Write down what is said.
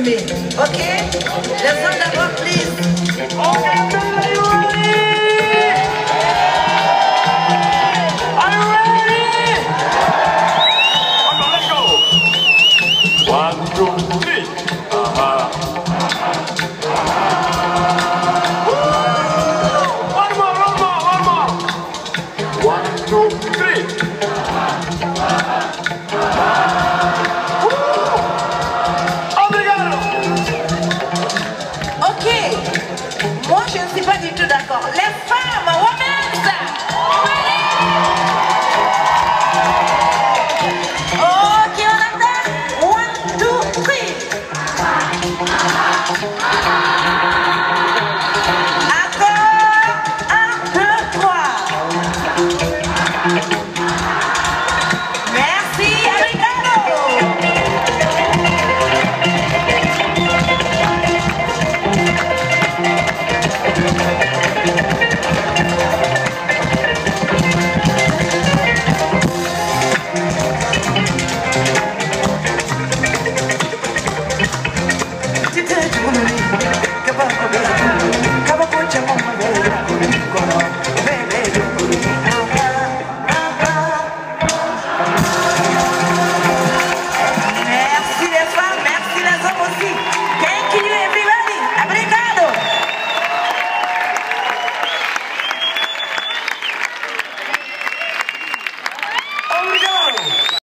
filmer. Ok? Les hommes d'abord, please. Okay, are you ready? Are you ready? Okay, let's go. 1, 2, 3. One more. 1, 2, 3. Obrigado. Ok. Moi, je ne suis pas du tout d'accord. Les femmes, women, ok, on attend. 1, 2, 3.